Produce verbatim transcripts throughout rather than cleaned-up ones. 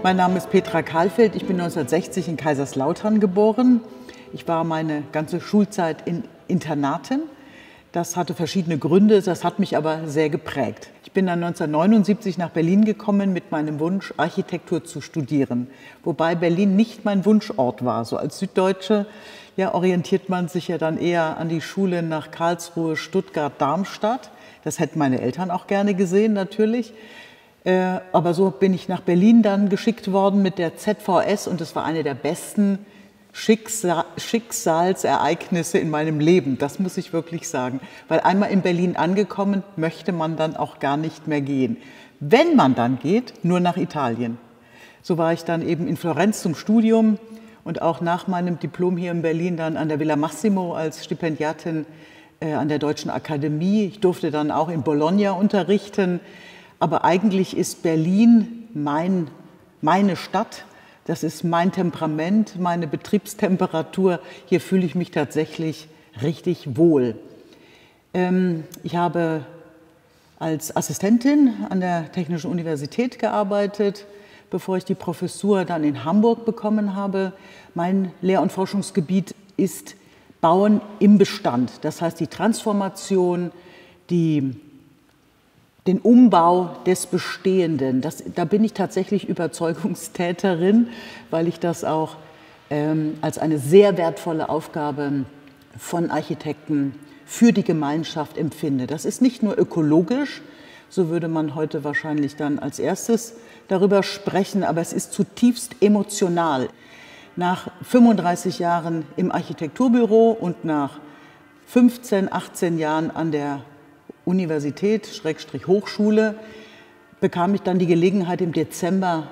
Mein Name ist Petra Kahlfeld, ich bin neunzehnhundertsechzig in Kaiserslautern geboren. Ich war meine ganze Schulzeit in Internaten. Das hatte verschiedene Gründe, das hat mich aber sehr geprägt. Ich bin dann neunzehnhundertneunundsiebzig nach Berlin gekommen mit meinem Wunsch, Architektur zu studieren. Wobei Berlin nicht mein Wunschort war. So als Süddeutsche ja, orientiert man sich ja dann eher an die Schule nach Karlsruhe, Stuttgart, Darmstadt. Das hätten meine Eltern auch gerne gesehen, natürlich. Äh, aber so bin ich nach Berlin dann geschickt worden mit der Z V S und das war eine der besten Schicksal Schicksalsereignisse in meinem Leben, das muss ich wirklich sagen. Weil einmal in Berlin angekommen, möchte man dann auch gar nicht mehr gehen. Wenn man dann geht, nur nach Italien. So war ich dann eben in Florenz zum Studium und auch nach meinem Diplom hier in Berlin dann an der Villa Massimo als Stipendiatin äh, an der Deutschen Akademie. Ich durfte dann auch in Bologna unterrichten. Aber eigentlich ist Berlin mein, meine Stadt. Das ist mein Temperament, meine Betriebstemperatur. Hier fühle ich mich tatsächlich richtig wohl. Ähm, ich habe als Assistentin an der Technischen Universität gearbeitet, bevor ich die Professur dann in Hamburg bekommen habe. Mein Lehr- und Forschungsgebiet ist Bauen im Bestand. Das heißt die Transformation, die den Umbau des Bestehenden. Das, da bin ich tatsächlich Überzeugungstäterin, weil ich das auch ähm, als eine sehr wertvolle Aufgabe von Architekten für die Gemeinschaft empfinde. Das ist nicht nur ökologisch, so würde man heute wahrscheinlich dann als erstes darüber sprechen, aber es ist zutiefst emotional. Nach fünfunddreißig Jahren im Architekturbüro und nach fünfzehn, achtzehn Jahren an der Universität, Schrägstrich Hochschule, bekam ich dann die Gelegenheit, im Dezember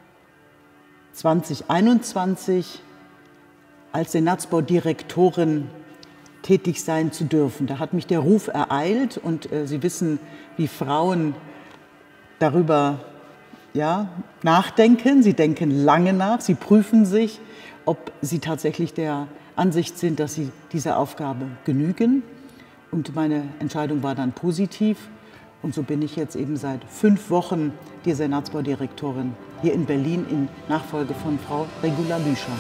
zweitausendeinundzwanzig als Senatsbaudirektorin tätig sein zu dürfen. Da hat mich der Ruf ereilt und äh, Sie wissen, wie Frauen darüber ja, nachdenken. Sie denken lange nach, sie prüfen sich, ob sie tatsächlich der Ansicht sind, dass sie dieser Aufgabe genügen. Und meine Entscheidung war dann positiv. Und so bin ich jetzt eben seit fünf Wochen die Senatsbaudirektorin hier in Berlin in Nachfolge von Frau Regula Büscher.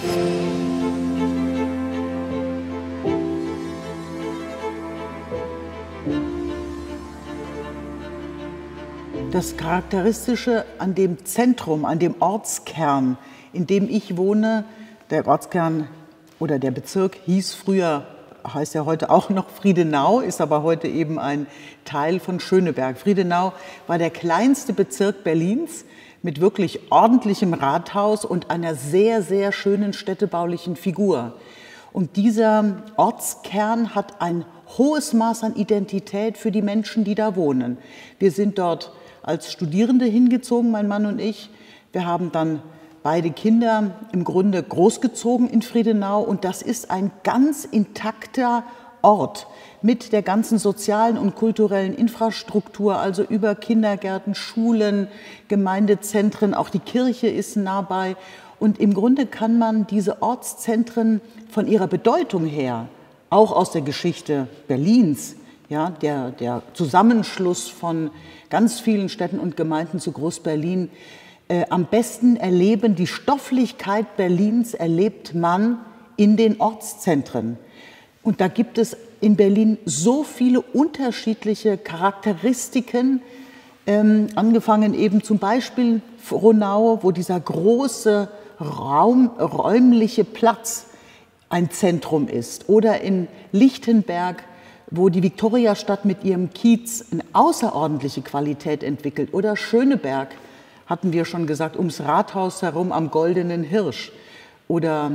Das Charakteristische an dem Zentrum, an dem Ortskern, in dem ich wohne, der Ortskern oder der Bezirk hieß früher, heißt ja heute auch noch Friedenau, ist aber heute eben ein Teil von Schöneberg. Friedenau war der kleinste Bezirk Berlins mit wirklich ordentlichem Rathaus und einer sehr, sehr schönen städtebaulichen Figur. Und dieser Ortskern hat ein hohes Maß an Identität für die Menschen, die da wohnen. Wir sind dort als Studierende hingezogen, mein Mann und ich. Wir haben dann beide Kinder im Grunde großgezogen in Friedenau und das ist ein ganz intakter Ort mit der ganzen sozialen und kulturellen Infrastruktur, also über Kindergärten, Schulen, Gemeindezentren, auch die Kirche ist nah bei. Und im Grunde kann man diese Ortszentren von ihrer Bedeutung her, auch aus der Geschichte Berlins, ja, der, der Zusammenschluss von ganz vielen Städten und Gemeinden zu Groß-Berlin, Äh, am besten erleben. Die Stofflichkeit Berlins erlebt man in den Ortszentren. Und da gibt es in Berlin so viele unterschiedliche Charakteristiken, ähm, angefangen eben zum Beispiel Frohnau, wo dieser große Raum, räumliche Platz ein Zentrum ist. Oder in Lichtenberg, wo die Viktoriastadt mit ihrem Kiez eine außerordentliche Qualität entwickelt. Oder Schöneberg, hatten wir schon gesagt, ums Rathaus herum am Goldenen Hirsch. Oder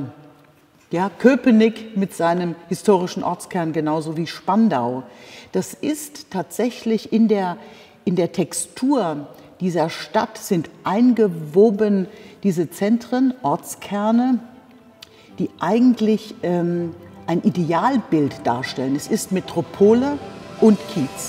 ja, Köpenick mit seinem historischen Ortskern, genauso wie Spandau. Das ist tatsächlich in der, in der Textur dieser Stadt sind eingewoben diese Zentren, Ortskerne, die eigentlich ähm, ein Idealbild darstellen. Es ist Metropole und Kiez.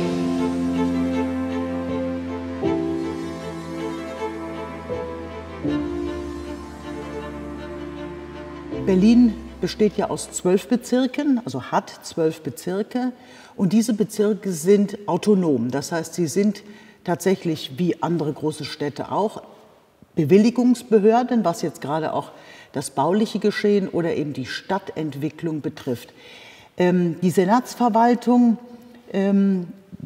Berlin besteht ja aus zwölf Bezirken, also hat zwölf Bezirke und diese Bezirke sind autonom. Das heißt, sie sind tatsächlich wie andere große Städte auch Bewilligungsbehörden, was jetzt gerade auch das bauliche Geschehen oder eben die Stadtentwicklung betrifft. Ähm, die Senatsverwaltung ähm,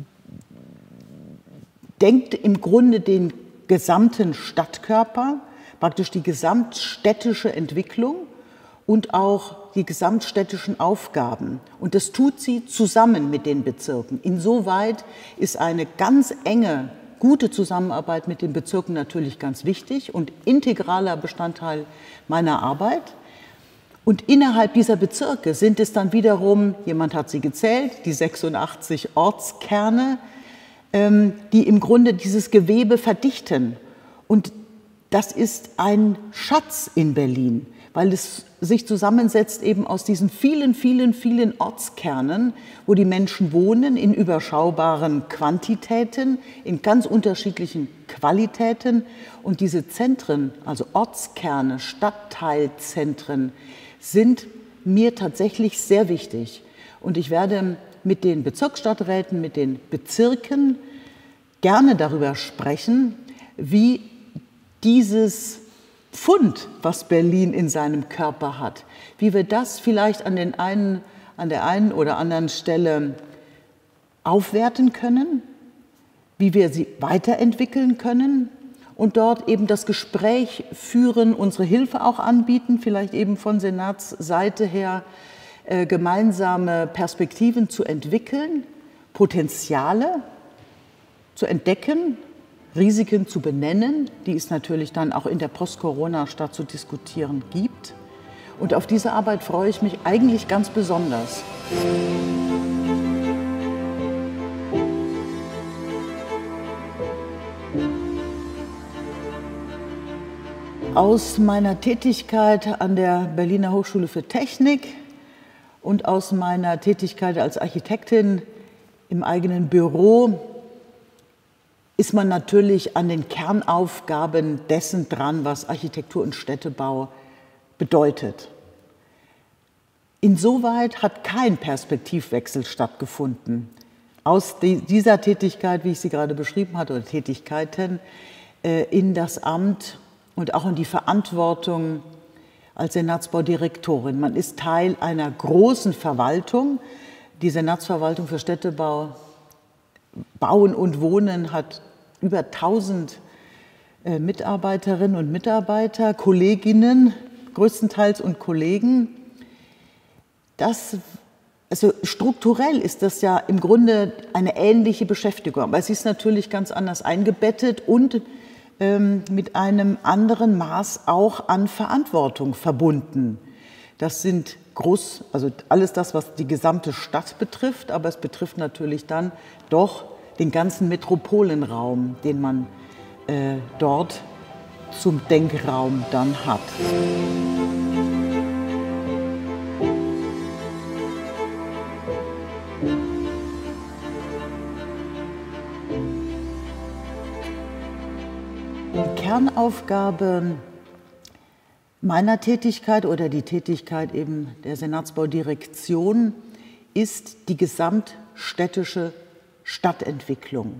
denkt im Grunde den gesamten Stadtkörper, praktisch die gesamtstädtische Entwicklung und auch die gesamtstädtischen Aufgaben. Und das tut sie zusammen mit den Bezirken. Insoweit ist eine ganz enge, gute Zusammenarbeit mit den Bezirken natürlich ganz wichtig und integraler Bestandteil meiner Arbeit. Und innerhalb dieser Bezirke sind es dann wiederum, jemand hat sie gezählt, die sechsundachtzig Ortskerne, die im Grunde dieses Gewebe verdichten. Und das ist ein Schatz in Berlin, weil es sich zusammensetzt eben aus diesen vielen, vielen, vielen Ortskernen, wo die Menschen wohnen, in überschaubaren Quantitäten, in ganz unterschiedlichen Qualitäten. Und diese Zentren, also Ortskerne, Stadtteilzentren, sind mir tatsächlich sehr wichtig. Und ich werde mit den Bezirksstadträten, mit den Bezirken gerne darüber sprechen, wie dieses Pfund, was Berlin in seinem Körper hat, wie wir das vielleicht an, den einen, an der einen oder anderen Stelle aufwerten können, wie wir sie weiterentwickeln können und dort eben das Gespräch führen, unsere Hilfe auch anbieten, vielleicht eben von Senatsseite her, äh, gemeinsame Perspektiven zu entwickeln, Potenziale zu entdecken, Risiken zu benennen, die es natürlich dann auch in der Post-Corona-Stadt zu diskutieren gibt. Und auf diese Arbeit freue ich mich eigentlich ganz besonders. Aus meiner Tätigkeit an der Berliner Hochschule für Technik und aus meiner Tätigkeit als Architektin im eigenen Büro ist man natürlich an den Kernaufgaben dessen dran, was Architektur und Städtebau bedeutet. Insoweit hat kein Perspektivwechsel stattgefunden. Aus dieser Tätigkeit, wie ich sie gerade beschrieben hatte, oder Tätigkeiten in das Amt und auch in die Verantwortung als Senatsbaudirektorin. Man ist Teil einer großen Verwaltung. Die Senatsverwaltung für Städtebau, Bauen und Wohnen hat über tausend äh, Mitarbeiterinnen und Mitarbeiter, Kolleginnen größtenteils und Kollegen. Das, also strukturell ist das ja im Grunde eine ähnliche Beschäftigung, aber es ist natürlich ganz anders eingebettet und ähm, mit einem anderen Maß auch an Verantwortung verbunden. Das sind groß, also alles das, was die gesamte Stadt betrifft, aber es betrifft natürlich dann doch den ganzen Metropolenraum, den man äh, dort zum Denkraum dann hat. Die Kernaufgabe meiner Tätigkeit oder die Tätigkeit eben der Senatsbaudirektion ist die gesamtstädtische Stadtentwicklung.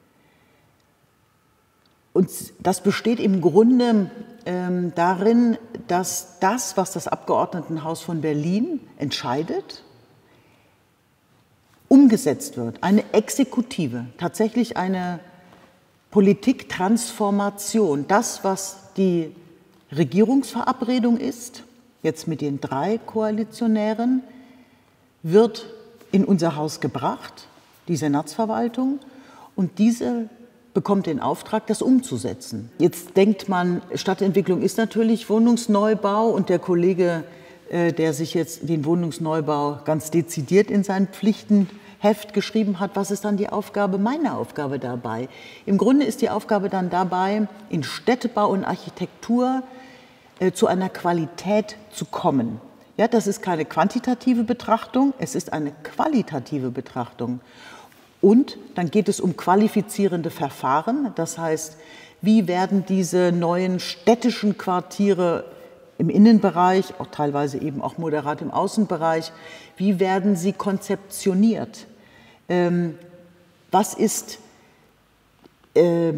Und das besteht im Grunde ähm, darin, dass das, was das Abgeordnetenhaus von Berlin entscheidet, umgesetzt wird. Eine Exekutive, tatsächlich eine Politiktransformation. Das, was die Regierungsverabredung ist, jetzt mit den drei Koalitionären, wird in unser Haus gebracht, die Senatsverwaltung, und diese bekommt den Auftrag, das umzusetzen. Jetzt denkt man, Stadtentwicklung ist natürlich Wohnungsneubau, und der Kollege, äh, der sich jetzt den Wohnungsneubau ganz dezidiert in sein Pflichtenheft geschrieben hat, was ist dann die Aufgabe, meine Aufgabe dabei? Im Grunde ist die Aufgabe dann dabei, in Städtebau und Architektur äh, zu einer Qualität zu kommen. Ja, das ist keine quantitative Betrachtung, es ist eine qualitative Betrachtung. Und dann geht es um qualifizierende Verfahren, das heißt, wie werden diese neuen städtischen Quartiere im Innenbereich, auch teilweise eben auch moderat im Außenbereich, wie werden sie konzeptioniert? Ähm, was ist äh,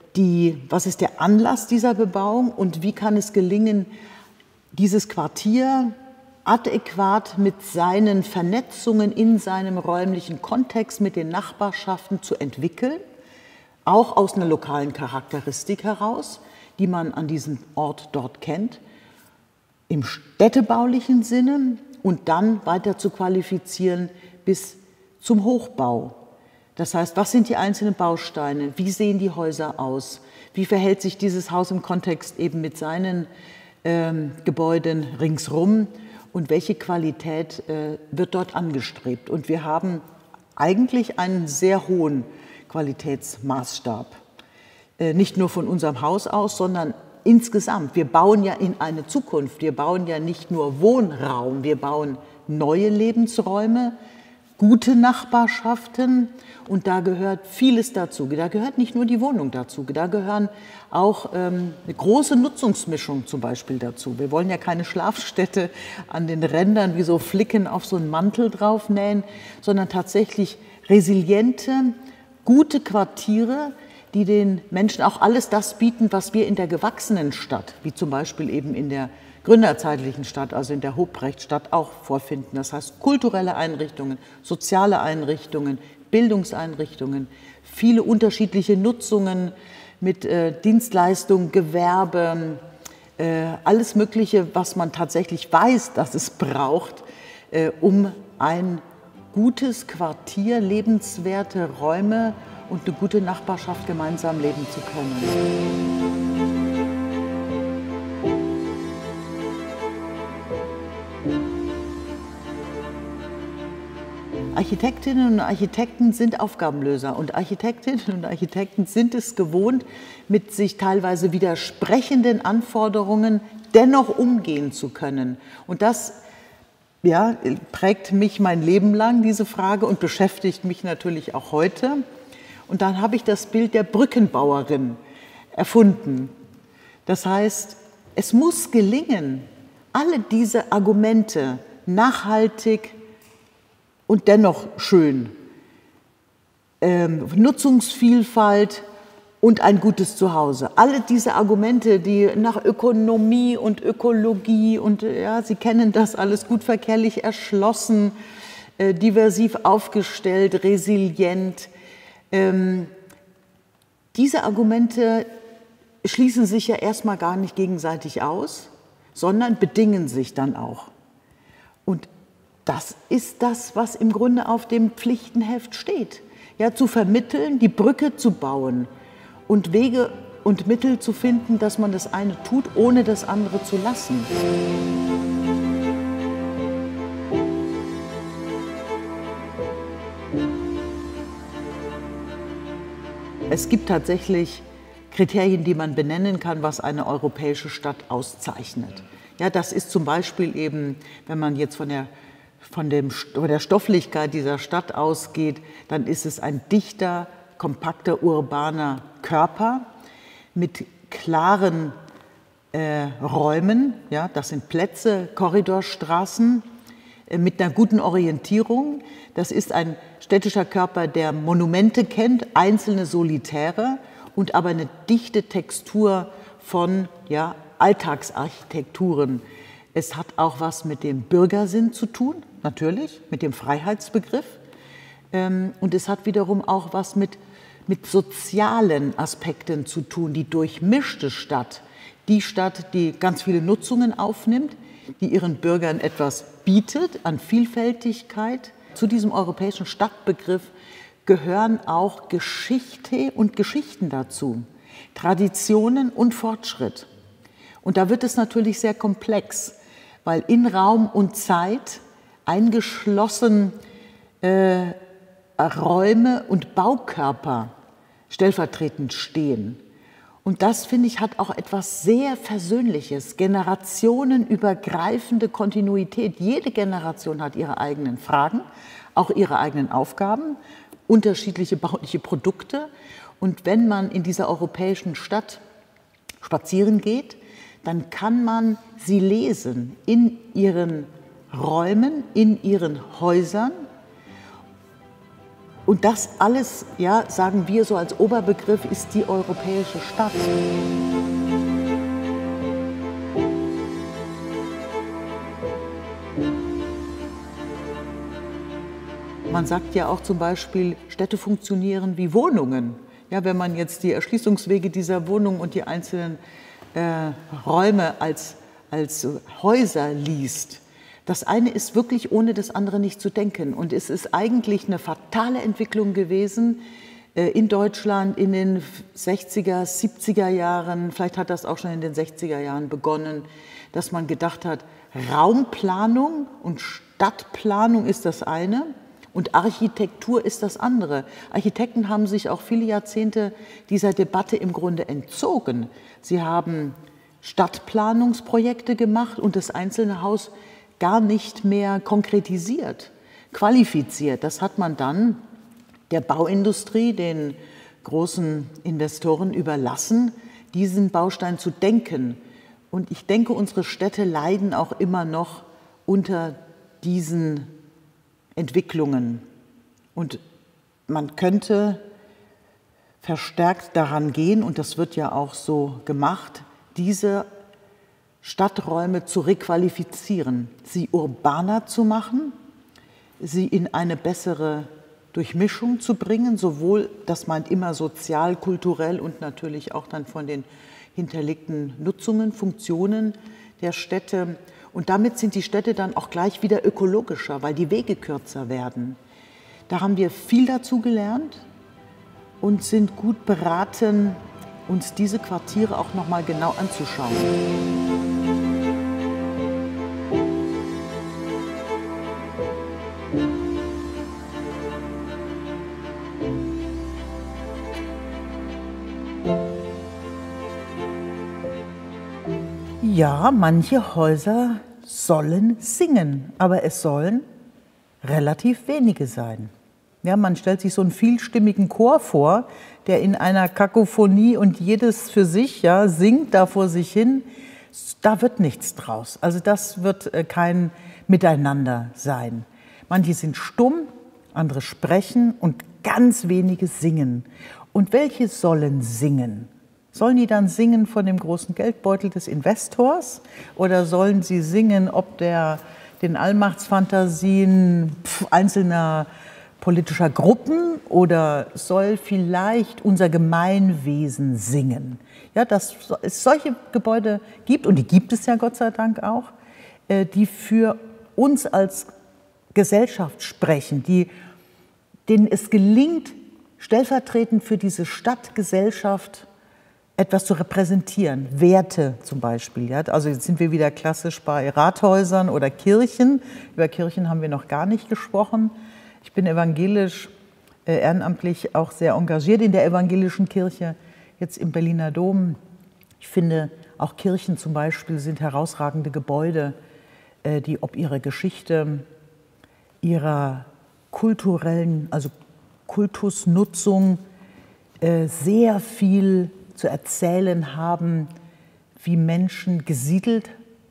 die, was ist der Anlass dieser Bebauung und wie kann es gelingen, dieses Quartier adäquat mit seinen Vernetzungen in seinem räumlichen Kontext, mit den Nachbarschaften zu entwickeln, auch aus einer lokalen Charakteristik heraus, die man an diesem Ort dort kennt, im städtebaulichen Sinne und dann weiter zu qualifizieren bis zum Hochbau. Das heißt, was sind die einzelnen Bausteine? Wie sehen die Häuser aus? Wie verhält sich dieses Haus im Kontext eben mit seinen ähm, Gebäuden ringsrum? Und welche Qualität äh, wird dort angestrebt? Und wir haben eigentlich einen sehr hohen Qualitätsmaßstab. Äh, nicht nur von unserem Haus aus, sondern insgesamt. Wir bauen ja in eine Zukunft. Wir bauen ja nicht nur Wohnraum, wir bauen neue Lebensräume, gute Nachbarschaften und da gehört vieles dazu. Da gehört nicht nur die Wohnung dazu, da gehören auch ähm, eine große Nutzungsmischung zum Beispiel dazu. Wir wollen ja keine Schlafstätte an den Rändern wie so Flicken auf so einen Mantel draufnähen, sondern tatsächlich resiliente, gute Quartiere, die den Menschen auch alles das bieten, was wir in der gewachsenen Stadt, wie zum Beispiel eben in der gründerzeitlichen Stadt, also in der Hobrechtstadt auch vorfinden. Das heißt kulturelle Einrichtungen, soziale Einrichtungen, Bildungseinrichtungen, viele unterschiedliche Nutzungen mit äh, Dienstleistungen, Gewerbe, äh, alles Mögliche, was man tatsächlich weiß, dass es braucht, äh, um ein gutes Quartier, lebenswerte Räume und eine gute Nachbarschaft gemeinsam leben zu können. Architektinnen und Architekten sind Aufgabenlöser und Architektinnen und Architekten sind es gewohnt, mit sich teilweise widersprechenden Anforderungen dennoch umgehen zu können. Und das ja, prägt mich mein Leben lang, diese Frage, und beschäftigt mich natürlich auch heute. Und dann habe ich das Bild der Brückenbauerin erfunden. Das heißt, es muss gelingen, alle diese Argumente nachhaltig und dennoch schön, ähm, Nutzungsvielfalt und ein gutes Zuhause. Alle diese Argumente, die nach Ökonomie und Ökologie und ja, Sie kennen das alles, gut verkehrlich erschlossen, äh, diversiv aufgestellt, resilient. Ähm, diese Argumente schließen sich ja erstmal gar nicht gegenseitig aus, sondern bedingen sich dann auch. Und das ist das, was im Grunde auf dem Pflichtenheft steht. Ja, zu vermitteln, die Brücke zu bauen und Wege und Mittel zu finden, dass man das eine tut, ohne das andere zu lassen. Es gibt tatsächlich Kriterien, die man benennen kann, was eine europäische Stadt auszeichnet. Ja, das ist zum Beispiel eben, wenn man jetzt von der Von, dem, von der Stofflichkeit dieser Stadt ausgeht, dann ist es ein dichter, kompakter, urbaner Körper mit klaren äh, Räumen, ja, das sind Plätze, Korridorstraßen, äh, mit einer guten Orientierung. Das ist ein städtischer Körper, der Monumente kennt, einzelne Solitäre und aber eine dichte Textur von ja, Alltagsarchitekturen. Es hat auch was mit dem Bürgersinn zu tun, natürlich, mit dem Freiheitsbegriff. Und es hat wiederum auch was mit, mit sozialen Aspekten zu tun, die durchmischte Stadt. Die Stadt, die ganz viele Nutzungen aufnimmt, die ihren Bürgern etwas bietet an Vielfältigkeit. Zu diesem europäischen Stadtbegriff gehören auch Geschichte und Geschichten dazu, Traditionen und Fortschritt. Und da wird es natürlich sehr komplex, weil in Raum und Zeit eingeschlossen äh, Räume und Baukörper stellvertretend stehen. Und das, finde ich, hat auch etwas sehr Versöhnliches, generationenübergreifende Kontinuität. Jede Generation hat ihre eigenen Fragen, auch ihre eigenen Aufgaben, unterschiedliche bauliche Produkte. Und wenn man in dieser europäischen Stadt spazieren geht, dann kann man sie lesen in ihren Räumen, in ihren Häusern Und das alles, ja, sagen wir so als Oberbegriff, ist die europäische Stadt. Man sagt ja auch zum Beispiel, Städte funktionieren wie Wohnungen. Ja, wenn man jetzt die Erschließungswege dieser Wohnungen und die einzelnen äh, Räume als, als Häuser liest, das eine ist wirklich ohne das andere nicht zu denken. Und es ist eigentlich eine fatale Entwicklung gewesen äh, in Deutschland in den sechziger, siebziger Jahren, vielleicht hat das auch schon in den sechziger Jahren begonnen, dass man gedacht hat, Raumplanung und Stadtplanung ist das eine und Architektur ist das andere. Architekten haben sich auch viele Jahrzehnte dieser Debatte im Grunde entzogen. Sie haben Stadtplanungsprojekte gemacht und das einzelne Haus gar nicht mehr konkretisiert, qualifiziert. Das hat man dann der Bauindustrie, den großen Investoren überlassen, diesen Baustein zu denken. Und ich denke, unsere Städte leiden auch immer noch unter diesen Entwicklungen. Und man könnte verstärkt daran gehen, und das wird ja auch so gemacht, diese Stadträume zu requalifizieren, sie urbaner zu machen, sie in eine bessere Durchmischung zu bringen, sowohl, das meint immer sozial, kulturell und natürlich auch dann von den hinterlegten Nutzungen, Funktionen der Städte. Und damit sind die Städte dann auch gleich wieder ökologischer, weil die Wege kürzer werden. Da haben wir viel dazu gelernt und sind gut beraten, uns diese Quartiere auch noch mal genau anzuschauen. Ja, manche Häuser sollen singen, aber es sollen relativ wenige sein. Ja, man stellt sich so einen vielstimmigen Chor vor, der in einer Kakophonie und jedes für sich, ja, singt da vor sich hin. Da wird nichts draus. Also das wird äh, kein Miteinander sein. Manche sind stumm, andere sprechen und ganz wenige singen. Und welche sollen singen? Sollen die dann singen von dem großen Geldbeutel des Investors oder sollen sie singen, ob der den Allmachtsfantasien pf, einzelner politischer Gruppen oder soll vielleicht unser Gemeinwesen singen? Ja, dass es solche Gebäude gibt, und die gibt es ja Gott sei Dank auch, die für uns als Gesellschaft sprechen, die, denen es gelingt, stellvertretend für diese Stadtgesellschaft etwas zu repräsentieren, Werte zum Beispiel. Ja? Also jetzt sind wir wieder klassisch bei Rathäusern oder Kirchen. Über Kirchen haben wir noch gar nicht gesprochen. Ich bin evangelisch, äh, ehrenamtlich auch sehr engagiert in der evangelischen Kirche, jetzt im Berliner Dom. Ich finde, auch Kirchen zum Beispiel sind herausragende Gebäude, äh, die ob ihrer Geschichte, ihrer kulturellen, also Kultusnutzung äh, sehr viel zu erzählen haben, wie Menschen gesiedelt,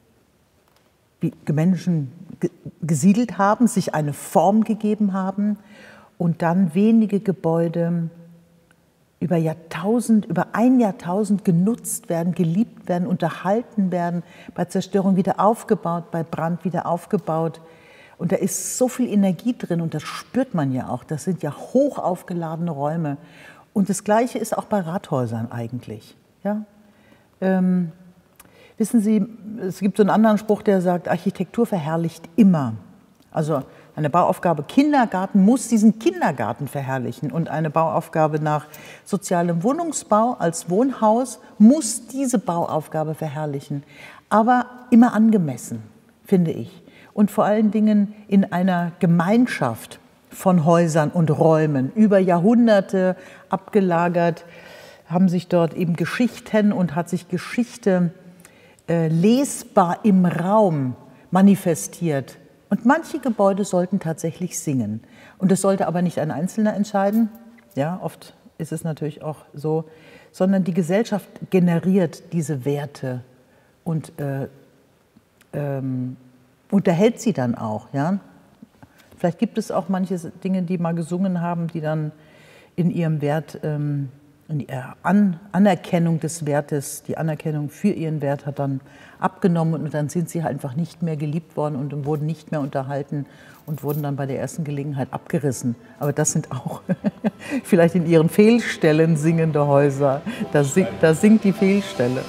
wie Menschen gesiedelt haben, sich eine Form gegeben haben und dann wenige Gebäude über Jahrtausend, über ein Jahrtausend genutzt werden, geliebt werden, unterhalten werden, bei Zerstörung wieder aufgebaut, bei Brand wieder aufgebaut. Und da ist so viel Energie drin und das spürt man ja auch. Das sind ja hoch aufgeladene Räume. Und das Gleiche ist auch bei Rathäusern eigentlich. Ja? Ähm, wissen Sie, es gibt so einen anderen Spruch, der sagt, Architektur verherrlicht immer. Also eine Bauaufgabe Kindergarten muss diesen Kindergarten verherrlichen und eine Bauaufgabe nach sozialem Wohnungsbau als Wohnhaus muss diese Bauaufgabe verherrlichen. Aber immer angemessen, finde ich. Und vor allen Dingen in einer Gemeinschaft von Häusern und Räumen, über Jahrhunderte abgelagert, haben sich dort eben Geschichten und hat sich Geschichte äh, lesbar im Raum manifestiert. Und manche Gebäude sollten tatsächlich singen. Und das sollte aber nicht ein Einzelner entscheiden, ja, oft ist es natürlich auch so, sondern die Gesellschaft generiert diese Werte und äh, ähm, unterhält sie dann auch, ja. Vielleicht gibt es auch manche Dinge, die mal gesungen haben, die dann in ihrem Wert, ähm, in ihrer An Anerkennung des Wertes, die Anerkennung für ihren Wert hat dann abgenommen und dann sind sie halt einfach nicht mehr geliebt worden und wurden nicht mehr unterhalten und wurden dann bei der ersten Gelegenheit abgerissen. Aber das sind auch vielleicht in ihren Fehlstellen singende Häuser. Da, sing, da singt die Fehlstelle.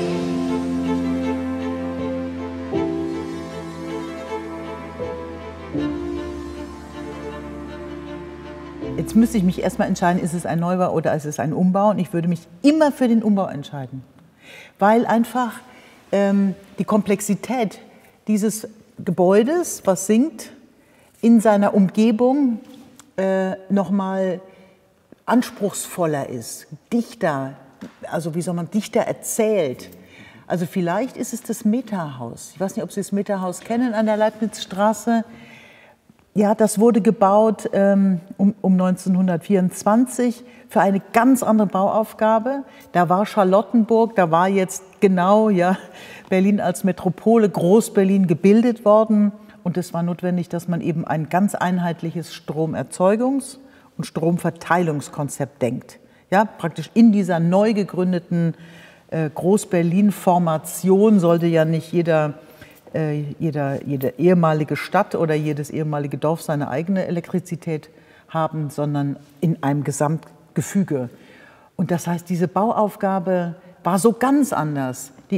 Jetzt müsste ich mich erstmal entscheiden, ist es ein Neubau oder ist es ein Umbau? Und ich würde mich immer für den Umbau entscheiden, weil einfach ähm, die Komplexität dieses Gebäudes, was singt, in seiner Umgebung äh, nochmal anspruchsvoller ist, dichter, also wie soll man, dichter erzählt. Also vielleicht ist es das Meta-Haus. Ich weiß nicht, ob Sie das Meta-Haus kennen an der Leibnizstraße. Ja, das wurde gebaut ähm, um, um neunzehnhundertvierundzwanzig für eine ganz andere Bauaufgabe. Da war Charlottenburg, da war jetzt genau ja, Berlin als Metropole, Groß-Berlin gebildet worden. Und es war notwendig, dass man eben ein ganz einheitliches Stromerzeugungs- und Stromverteilungskonzept denkt. Ja, praktisch in dieser neu gegründeten äh, Groß-Berlin-Formation sollte ja nicht jeder Jeder, jede ehemalige Stadt oder jedes ehemalige Dorf seine eigene Elektrizität haben, sondern in einem Gesamtgefüge. Und das heißt, diese Bauaufgabe war so ganz anders. Die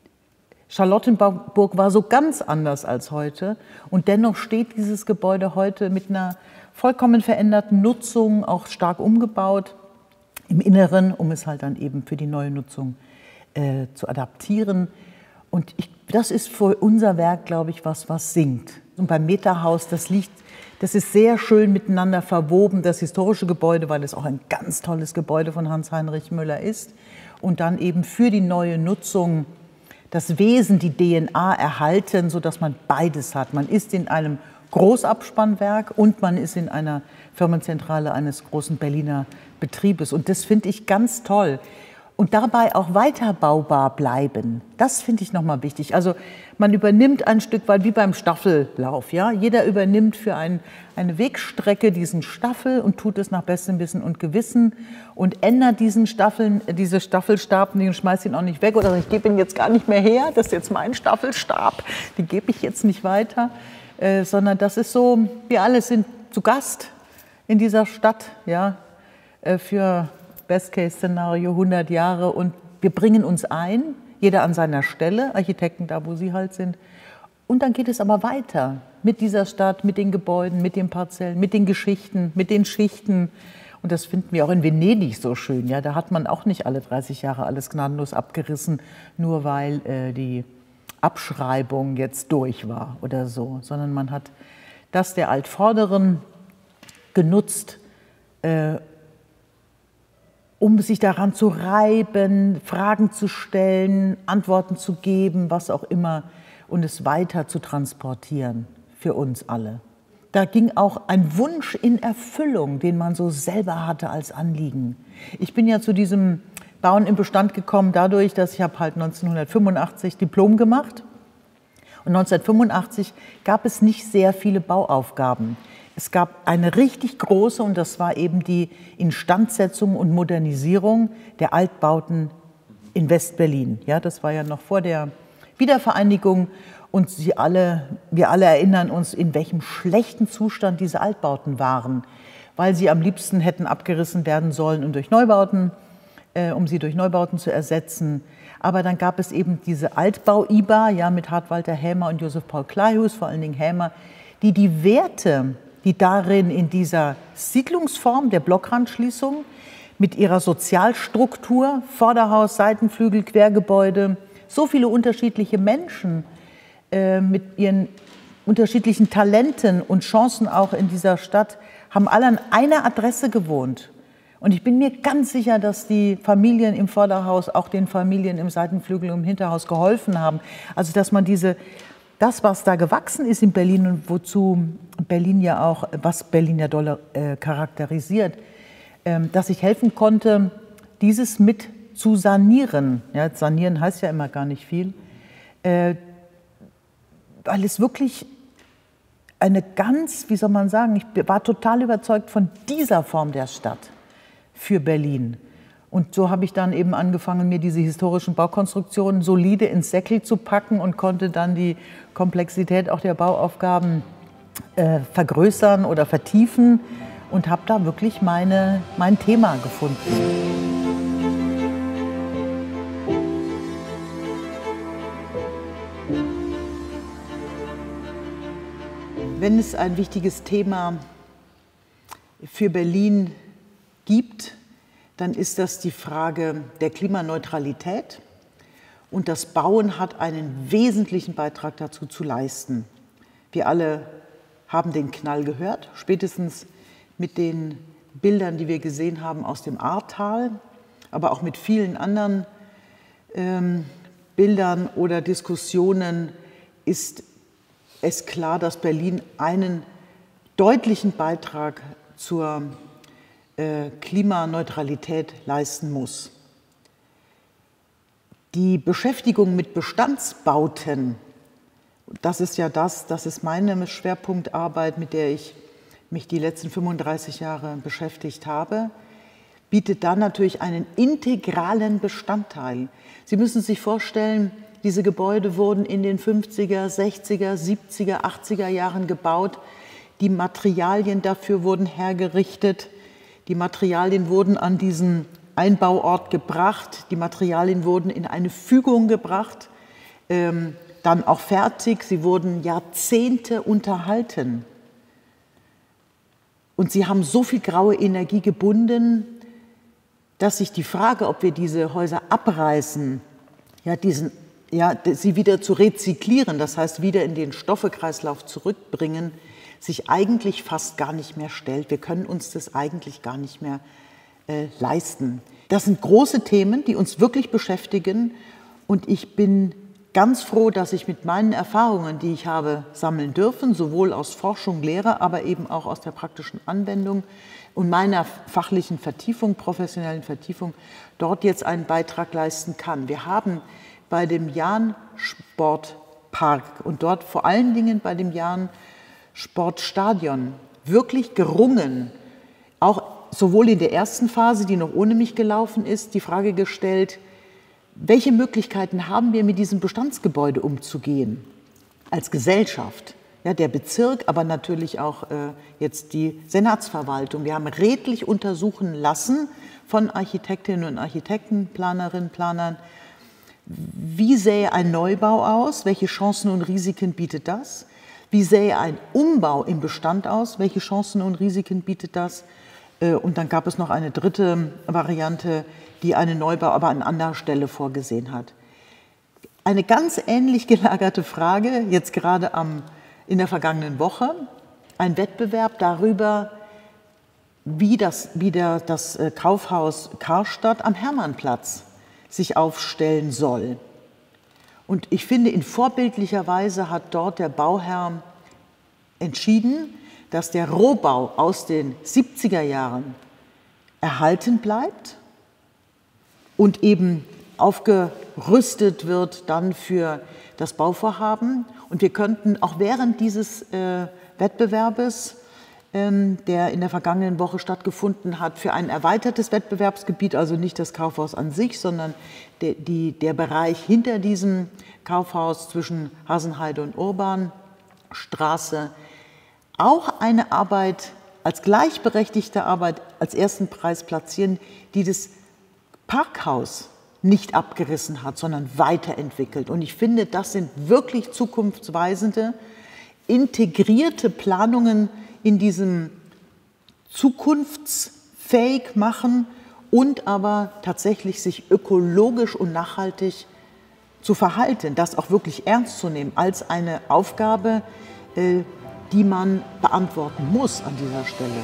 Charlottenburg war so ganz anders als heute. Und dennoch steht dieses Gebäude heute mit einer vollkommen veränderten Nutzung, auch stark umgebaut im Inneren, um es halt dann eben für die neue Nutzung äh, zu adaptieren. Und ich, das ist für unser Werk, glaube ich, was, was singt. Und beim Meta-Haus, das liegt, das ist sehr schön miteinander verwoben, das historische Gebäude, weil es auch ein ganz tolles Gebäude von Hans-Heinrich Müller ist. Und dann eben für die neue Nutzung das Wesen, die D N A erhalten, sodass man beides hat. Man ist in einem Großabspannwerk und man ist in einer Firmenzentrale eines großen Berliner Betriebes. Und das finde ich ganz toll. Und dabei auch weiterbaubar bleiben. Das finde ich nochmal wichtig. Also man übernimmt ein Stück weit wie beim Staffellauf. Ja? Jeder übernimmt für ein, eine Wegstrecke diesen Staffel und tut es nach bestem Wissen und Gewissen und ändert diesen Staffeln, diese Staffelstab und schmeißt ihn auch nicht weg. Oder ich gebe ihn jetzt gar nicht mehr her, das ist jetzt mein Staffelstab, den gebe ich jetzt nicht weiter. Äh, sondern das ist so, wir alle sind zu Gast in dieser Stadt, ja, äh, für Best-Case-Szenario hundert Jahre und wir bringen uns ein, jeder an seiner Stelle, Architekten da, wo sie halt sind. Und dann geht es aber weiter mit dieser Stadt, mit den Gebäuden, mit den Parzellen, mit den Geschichten, mit den Schichten. Und das finden wir auch in Venedig so schön. Ja, da hat man auch nicht alle dreißig Jahre alles gnadenlos abgerissen, nur weil äh, die Abschreibung jetzt durch war oder so, sondern man hat das der Altvorderen genutzt, äh, um sich daran zu reiben, Fragen zu stellen, Antworten zu geben, was auch immer, und es weiter zu transportieren für uns alle. Da ging auch ein Wunsch in Erfüllung, den man so selber hatte als Anliegen. Ich bin ja zu diesem Bauen im Bestand gekommen dadurch, dass ich habe halt neunzehnhundertfünfundachtzig Diplom gemacht. Und neunzehnhundertfünfundachtzig gab es nicht sehr viele Bauaufgaben. Es gab eine richtig große, und das war eben die Instandsetzung und Modernisierung der Altbauten in West-Berlin. Ja, das war ja noch vor der Wiedervereinigung und Sie alle, wir alle erinnern uns, in welchem schlechten Zustand diese Altbauten waren, weil sie am liebsten hätten abgerissen werden sollen und durch Neubauten, äh, um sie durch Neubauten zu ersetzen. Aber dann gab es eben diese Altbau-I B A, ja, mit Hart-Walter Hämer und Josef Paul Kleihues, vor allen Dingen Hämer, die die Werte, die darin in dieser Siedlungsform der Blockrandschließung mit ihrer Sozialstruktur, Vorderhaus, Seitenflügel, Quergebäude, so viele unterschiedliche Menschen äh, mit ihren unterschiedlichen Talenten und Chancen auch in dieser Stadt, haben alle an einer Adresse gewohnt. Und ich bin mir ganz sicher, dass die Familien im Vorderhaus auch den Familien im Seitenflügel und im Hinterhaus geholfen haben. Also dass man diese Das, was da gewachsen ist in Berlin und wozu Berlin ja auch, was Berlin ja doll äh, charakterisiert, äh, dass ich helfen konnte, dieses mit zu sanieren. Ja, sanieren heißt ja immer gar nicht viel, äh, weil es wirklich eine ganz, wie soll man sagen, ich war total überzeugt von dieser Form der Stadt für Berlin. Und so habe ich dann eben angefangen, mir diese historischen Baukonstruktionen solide ins Säckel zu packen und konnte dann die Komplexität auch der Bauaufgaben äh, vergrößern oder vertiefen und habe da wirklich meine, mein Thema gefunden. Wenn es ein wichtiges Thema für Berlin gibt, dann ist das die Frage der Klimaneutralität. Und das Bauen hat einen wesentlichen Beitrag dazu zu leisten. Wir alle haben den Knall gehört, spätestens mit den Bildern, die wir gesehen haben aus dem Ahrtal, aber auch mit vielen anderen ähm, Bildern oder Diskussionen ist es klar, dass Berlin einen deutlichen Beitrag zur äh, Klimaneutralität leisten muss. Die Beschäftigung mit Bestandsbauten, das ist ja das, das ist meine Schwerpunktarbeit, mit der ich mich die letzten fünfunddreißig Jahre beschäftigt habe, bietet da natürlich einen integralen Bestandteil. Sie müssen sich vorstellen, diese Gebäude wurden in den fünfziger, sechziger, siebziger, achtziger Jahren gebaut. Die Materialien dafür wurden hergerichtet. Die Materialien wurden an diesen Einbauort gebracht. Die Materialien wurden in eine Fügung gebracht, ähm, dann auch fertig. Sie wurden Jahrzehnte unterhalten. Und sie haben so viel graue Energie gebunden, dass sich die Frage, ob wir diese Häuser abreißen, ja, diesen Ja, sie wieder zu rezyklieren, das heißt wieder in den Stoffekreislauf zurückbringen, sich eigentlich fast gar nicht mehr stellt. Wir können uns das eigentlich gar nicht mehr äh, leisten. Das sind große Themen, die uns wirklich beschäftigen und ich bin ganz froh, dass ich mit meinen Erfahrungen, die ich habe sammeln dürfen, sowohl aus Forschung, Lehre, aber eben auch aus der praktischen Anwendung und meiner fachlichen Vertiefung, professionellen Vertiefung, dort jetzt einen Beitrag leisten kann. Wir haben bei dem Jahn-Sportpark und dort vor allen Dingen bei dem Jahn-Sportstadion wirklich gerungen, auch sowohl in der ersten Phase, die noch ohne mich gelaufen ist, die Frage gestellt, welche Möglichkeiten haben wir, mit diesem Bestandsgebäude umzugehen als Gesellschaft? Ja, der Bezirk, aber natürlich auch äh, jetzt die Senatsverwaltung. Wir haben redlich untersuchen lassen von Architektinnen und Architekten, Planerinnen, Planern, wie sähe ein Neubau aus? Welche Chancen und Risiken bietet das? Wie sähe ein Umbau im Bestand aus? Welche Chancen und Risiken bietet das? Und dann gab es noch eine dritte Variante, die einen Neubau aber an anderer Stelle vorgesehen hat. Eine ganz ähnlich gelagerte Frage, jetzt gerade am, in der vergangenen Woche, ein Wettbewerb darüber, wie das, wie der, das Kaufhaus Karstadt am Hermannplatz sich aufstellen soll. Und ich finde, in vorbildlicher Weise hat dort der Bauherr entschieden, dass der Rohbau aus den siebziger Jahren erhalten bleibt und eben aufgerüstet wird dann für das Bauvorhaben. Und wir könnten auch während dieses äh, Wettbewerbes, der in der vergangenen Woche stattgefunden hat, für ein erweitertes Wettbewerbsgebiet, also nicht das Kaufhaus an sich, sondern der, die, der Bereich hinter diesem Kaufhaus zwischen Hasenheide und Urbanstraße, auch eine Arbeit als gleichberechtigte Arbeit als ersten Preis platzieren, die das Parkhaus nicht abgerissen hat, sondern weiterentwickelt. Und ich finde, das sind wirklich zukunftsweisende, integrierte Planungen, in diesem zukunftsfähig machen und aber tatsächlich sich ökologisch und nachhaltig zu verhalten, das auch wirklich ernst zu nehmen als eine Aufgabe, die man beantworten muss an dieser Stelle.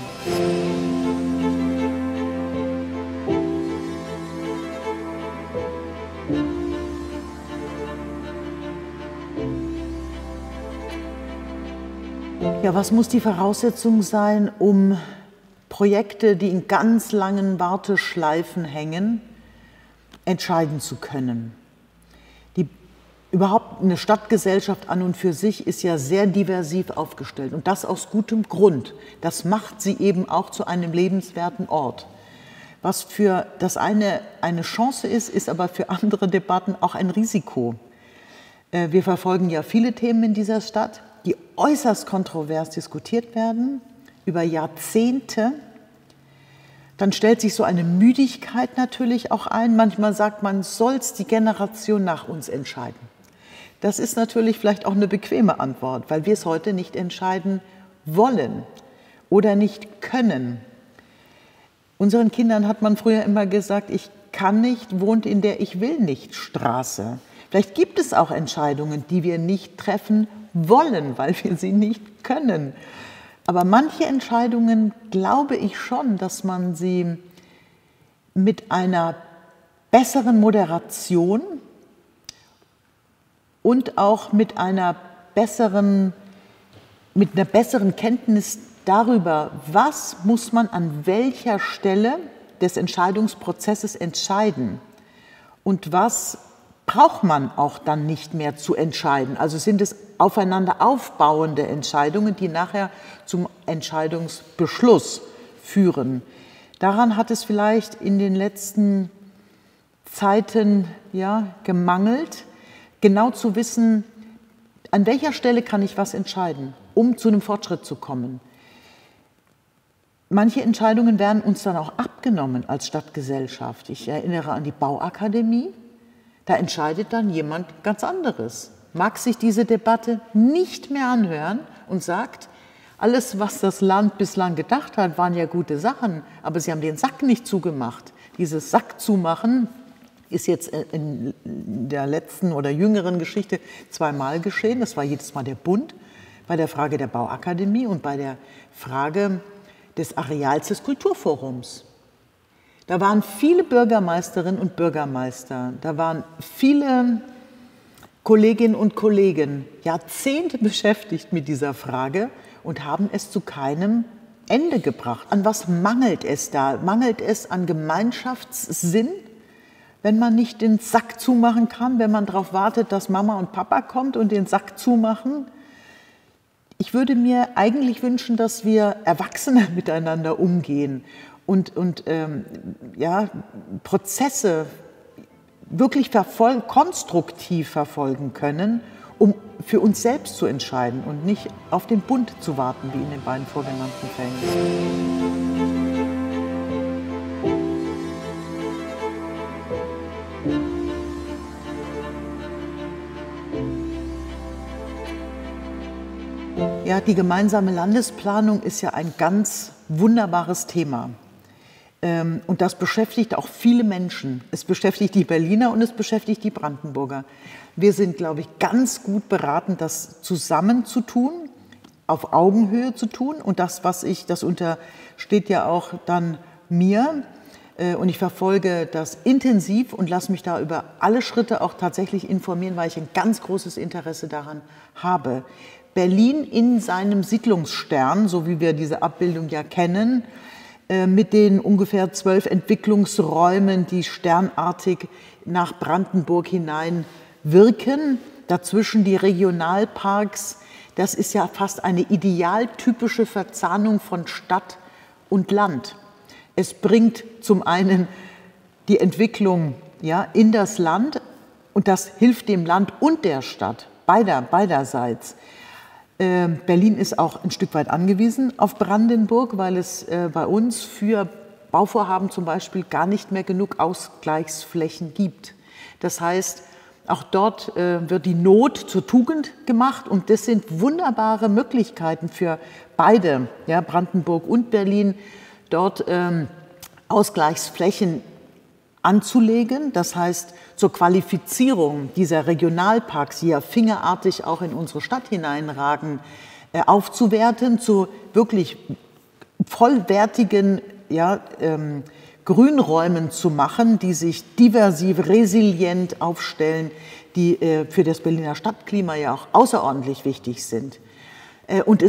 Ja, was muss die Voraussetzung sein, um Projekte, die in ganz langen Warteschleifen hängen, entscheiden zu können? Die Überhaupt eine Stadtgesellschaft an und für sich ist ja sehr diversiv aufgestellt und das aus gutem Grund. Das macht sie eben auch zu einem lebenswerten Ort. Was für das eine eine Chance ist, ist aber für andere Debatten auch ein Risiko. Wir verfolgen ja viele Themen in dieser Stadt, die äußerst kontrovers diskutiert werden, über Jahrzehnte. Dann stellt sich so eine Müdigkeit natürlich auch ein. Manchmal sagt man, soll es die Generation nach uns entscheiden. Das ist natürlich vielleicht auch eine bequeme Antwort, weil wir es heute nicht entscheiden wollen oder nicht können. Unseren Kindern hat man früher immer gesagt, ich kann nicht, wohnt in der Ich will nicht Straße. Vielleicht gibt es auch Entscheidungen, die wir nicht treffen wollen, weil wir sie nicht können. Aber manche Entscheidungen glaube ich schon, dass man sie mit einer besseren Moderation und auch mit einer besseren, mit einer besseren Kenntnis darüber, was muss man an welcher Stelle des Entscheidungsprozesses entscheiden und was braucht man auch dann nicht mehr zu entscheiden. Also sind es aufeinander aufbauende Entscheidungen, die nachher zum Entscheidungsbeschluss führen. Daran hat es vielleicht in den letzten Zeiten ja, gemangelt, genau zu wissen, an welcher Stelle kann ich was entscheiden, um zu einem Fortschritt zu kommen. Manche Entscheidungen werden uns dann auch abgenommen als Stadtgesellschaft. Ich erinnere an die Bauakademie. Da entscheidet dann jemand ganz anderes, mag sich diese Debatte nicht mehr anhören und sagt, alles, was das Land bislang gedacht hat, waren ja gute Sachen, aber sie haben den Sack nicht zugemacht. Dieses Sack zumachen ist jetzt in der letzten oder jüngeren Geschichte zweimal geschehen. Das war jedes Mal der Bund bei der Frage der Bauakademie und bei der Frage des Areals des Kulturforums. Da waren viele Bürgermeisterinnen und Bürgermeister, da waren viele Kolleginnen und Kollegen Jahrzehnte beschäftigt mit dieser Frage und haben es zu keinem Ende gebracht. An was mangelt es da? Mangelt es an Gemeinschaftssinn, wenn man nicht den Sack zumachen kann, wenn man darauf wartet, dass Mama und Papa kommt und den Sack zumachen? Ich würde mir eigentlich wünschen, dass wir Erwachsene miteinander umgehen und, und ähm, ja, Prozesse wirklich verfol- konstruktiv verfolgen können, um für uns selbst zu entscheiden und nicht auf den Bund zu warten, wie in den beiden vorgenannten Fällen. Ja, die gemeinsame Landesplanung ist ja ein ganz wunderbares Thema. Und das beschäftigt auch viele Menschen. Es beschäftigt die Berliner und es beschäftigt die Brandenburger. Wir sind, glaube ich, ganz gut beraten, das zusammen zu tun, auf Augenhöhe zu tun. Und das, was ich, das untersteht ja auch dann mir. Und ich verfolge das intensiv und lasse mich da über alle Schritte auch tatsächlich informieren, weil ich ein ganz großes Interesse daran habe. Berlin in seinem Siedlungsstern, so wie wir diese Abbildung ja kennen, mit den ungefähr zwölf Entwicklungsräumen, die sternartig nach Brandenburg hinein wirken. Dazwischen die Regionalparks. Das ist ja fast eine idealtypische Verzahnung von Stadt und Land. Es bringt zum einen die Entwicklung ja, in das Land und das hilft dem Land und der Stadt, beider, beiderseits. Berlin ist auch ein Stück weit angewiesen auf Brandenburg, weil es bei uns für Bauvorhaben zum Beispiel gar nicht mehr genug Ausgleichsflächen gibt. Das heißt, auch dort wird die Not zur Tugend gemacht und das sind wunderbare Möglichkeiten für beide, ja, Brandenburg und Berlin, dort ähm, Ausgleichsflächen anzulegen. Das heißt, zur Qualifizierung dieser Regionalparks, die ja fingerartig auch in unsere Stadt hineinragen, äh, aufzuwerten, zu wirklich vollwertigen ja, ähm, Grünräumen zu machen, die sich diversiv, resilient aufstellen, die äh, für das Berliner Stadtklima ja auch außerordentlich wichtig sind. Äh, und es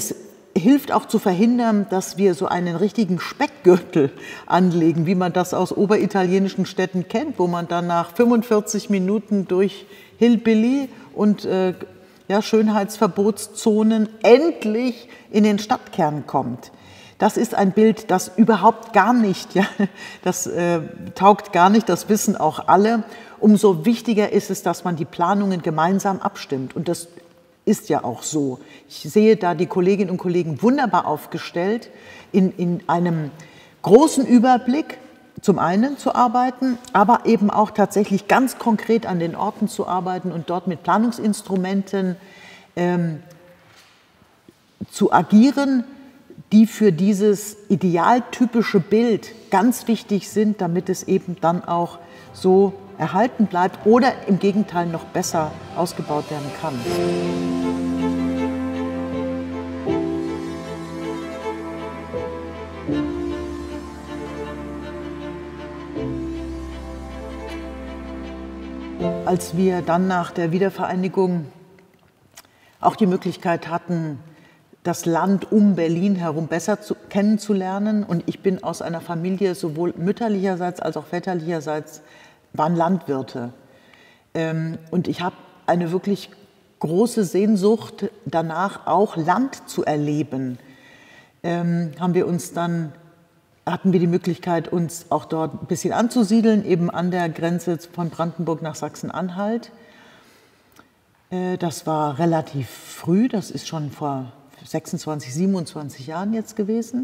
hilft auch zu verhindern, dass wir so einen richtigen Speckgürtel anlegen, wie man das aus oberitalienischen Städten kennt, wo man dann nach fünfundvierzig Minuten durch Hillbilly und äh, ja, Schönheitsverbotszonen endlich in den Stadtkern kommt. Das ist ein Bild, das überhaupt gar nicht, ja, das äh, taugt gar nicht, das wissen auch alle. Umso wichtiger ist es, dass man die Planungen gemeinsam abstimmt. Und das ist ja auch so. Ich sehe da die Kolleginnen und Kollegen wunderbar aufgestellt, in, in einem großen Überblick zum einen zu arbeiten, aber eben auch tatsächlich ganz konkret an den Orten zu arbeiten und dort mit Planungsinstrumenten ähm, zu agieren, die für dieses idealtypische Bild ganz wichtig sind, damit es eben dann auch so erhalten bleibt oder im Gegenteil noch besser ausgebaut werden kann. Als wir dann nach der Wiedervereinigung auch die Möglichkeit hatten, das Land um Berlin herum besser zu, kennenzulernen, und ich bin aus einer Familie sowohl mütterlicherseits als auch väterlicherseits waren Landwirte. Ähm, und ich habe eine wirklich große Sehnsucht danach, auch Land zu erleben. Ähm, haben wir uns dann, hatten wir die Möglichkeit, uns auch dort ein bisschen anzusiedeln, eben an der Grenze von Brandenburg nach Sachsen-Anhalt. Äh, das war relativ früh, das ist schon vor sechsundzwanzig, siebenundzwanzig Jahren jetzt gewesen.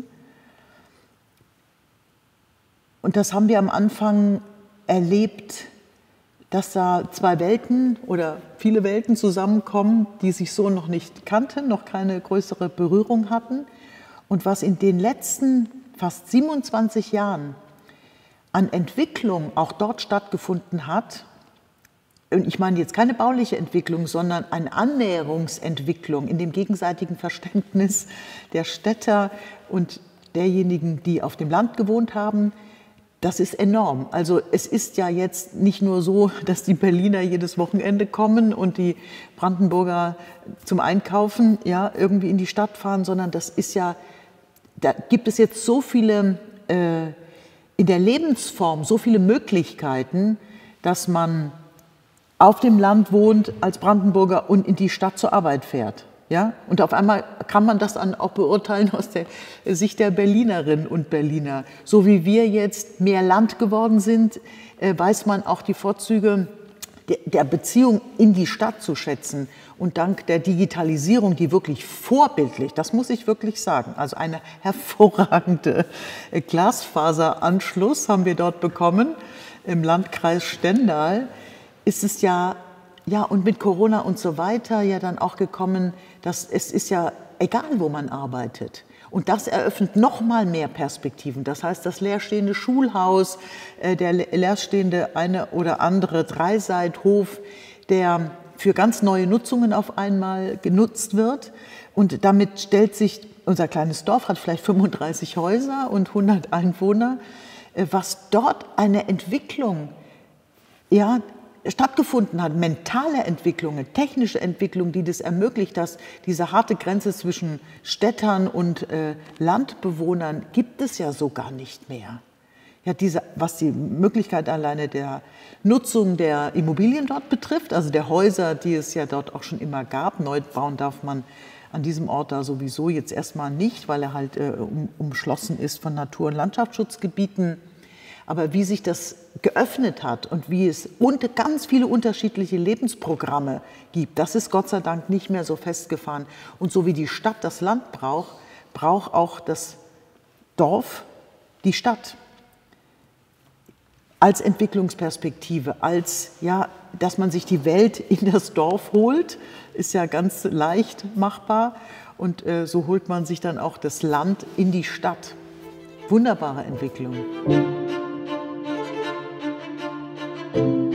Und das haben wir am Anfang erlebt, dass da zwei Welten oder viele Welten zusammenkommen, die sich so noch nicht kannten, noch keine größere Berührung hatten. Und was in den letzten fast siebenundzwanzig Jahren an Entwicklung auch dort stattgefunden hat, und ich meine jetzt keine bauliche Entwicklung, sondern eine Annäherungsentwicklung in dem gegenseitigen Verständnis der Städter und derjenigen, die auf dem Land gewohnt haben, das ist enorm. Also es ist ja jetzt nicht nur so, dass die Berliner jedes Wochenende kommen und die Brandenburger zum Einkaufen ja, irgendwie in die Stadt fahren, sondern das ist ja, da gibt es jetzt so viele, äh, in der Lebensform so viele Möglichkeiten, dass man auf dem Land wohnt als Brandenburger und in die Stadt zur Arbeit fährt. Ja? Und auf einmal kann man das dann auch beurteilen aus der Sicht der Berlinerinnen und Berliner. So wie wir jetzt mehr Land geworden sind, äh, weiß man auch die Vorzüge der, der Beziehung in die Stadt zu schätzen. Und dank der Digitalisierung, die wirklich vorbildlich, das muss ich wirklich sagen, also eine hervorragende Glasfaseranschluss haben wir dort bekommen im Landkreis Stendal, ist es ja, ja, und mit Corona und so weiter ja dann auch gekommen, dass es ist ja egal, wo man arbeitet. Und das eröffnet noch mal mehr Perspektiven. Das heißt, das leerstehende Schulhaus, äh, der leerstehende eine oder andere Dreiseithof, der für ganz neue Nutzungen auf einmal genutzt wird. Und damit stellt sich, unser kleines Dorf hat vielleicht fünfunddreißig Häuser und hundert Einwohner, äh, was dort eine Entwicklung, ja, stattgefunden hat, mentale Entwicklungen, technische Entwicklungen, die das ermöglicht, dass diese harte Grenze zwischen Städtern und äh, Landbewohnern gibt es ja so gar nicht mehr. Ja, diese, was die Möglichkeit alleine der Nutzung der Immobilien dort betrifft, also der Häuser, die es ja dort auch schon immer gab. Neu bauen darf man an diesem Ort da sowieso jetzt erstmal nicht, weil er halt äh, um, umschlossen ist von Natur- und Landschaftsschutzgebieten. Aber wie sich das geöffnet hat und wie es und ganz viele unterschiedliche Lebensprogramme gibt, das ist Gott sei Dank nicht mehr so festgefahren. Und so wie die Stadt das Land braucht, braucht auch das Dorf die Stadt. Als Entwicklungsperspektive, als, ja, dass man sich die Welt in das Dorf holt, ist ja ganz leicht machbar. Und äh, so holt man sich dann auch das Land in die Stadt. Wunderbare Entwicklung. Thank you.